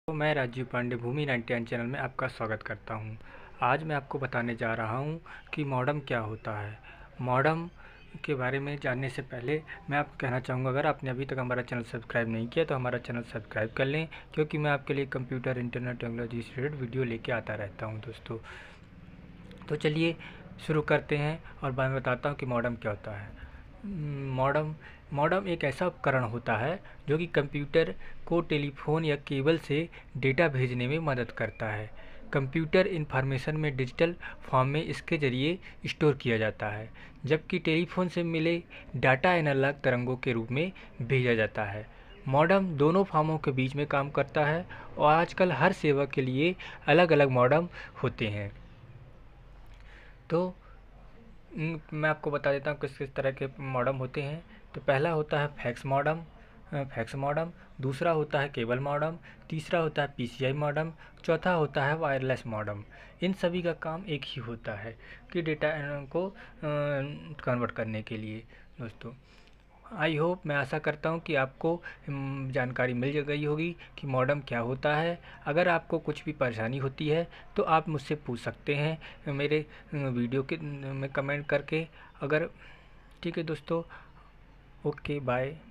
तो मैं राजीव पांडे भूमि 99 चैनल में आपका स्वागत करता हूं। आज मैं आपको बताने जा रहा हूं कि मॉडेम क्या होता है। मॉडेम के बारे में जानने से पहले मैं आपको कहना चाहूँगा, अगर आपने अभी तक हमारा चैनल सब्सक्राइब नहीं किया तो हमारा चैनल सब्सक्राइब कर लें, क्योंकि मैं आपके लिए कंप्यूटर इंटरनेट टेक्नोलॉजी से रिलेटेड वीडियो लेके आता रहता हूँ दोस्तों। तो चलिए शुरू करते हैं और मैं बताता हूँ कि मॉडेम क्या होता है। मॉडेम मॉडेम एक ऐसा उपकरण होता है जो कि कंप्यूटर को टेलीफोन या केबल से डेटा भेजने में मदद करता है। कंप्यूटर इंफॉर्मेशन में डिजिटल फॉर्म में इसके ज़रिए स्टोर किया जाता है, जबकि टेलीफोन से मिले डाटा एनालॉग तरंगों के रूप में भेजा जाता है। मॉडेम दोनों फॉर्मों के बीच में काम करता है और आजकल हर सेवा के लिए अलग अलग मॉडेम होते हैं। तो मैं आपको बता देता हूँ किस किस तरह के मॉडेम होते हैं। तो पहला होता है फैक्स मॉडेम, दूसरा होता है केबल मॉडेम, तीसरा होता है पीसीआई मॉडेम, चौथा होता है वायरलेस मॉडेम। इन सभी का काम एक ही होता है कि डेटा को कन्वर्ट करने के लिए। दोस्तों, आई होप, मैं आशा करता हूँ कि आपको जानकारी मिल गई होगी कि मॉडेम क्या होता है। अगर आपको कुछ भी परेशानी होती है तो आप मुझसे पूछ सकते हैं मेरे वीडियो के में कमेंट करके। अगर ठीक है दोस्तों, ओके बाय।